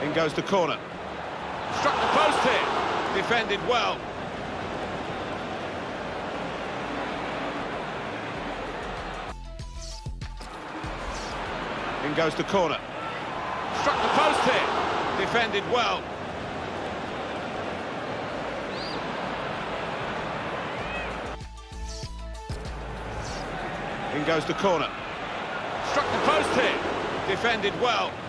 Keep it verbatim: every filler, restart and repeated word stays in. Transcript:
In goes the corner. Struck the post here. Defended well. In goes the corner. Struck the post here. Defended well. In goes the corner. Struck the post here. Defended well.